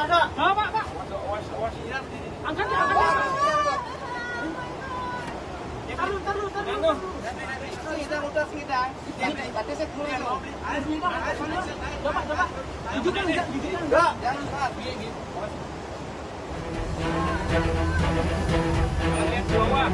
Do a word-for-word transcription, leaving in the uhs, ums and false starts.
ada. Nah, Pak, Pak. Angkat ya, angkat ya. Taruh, taruh, taruh. Kita udah kita. Tadi saya keluar. Coba, coba. Tunjukkan, tunjukkan. Enggak, jangan Pak. Lihat bawah.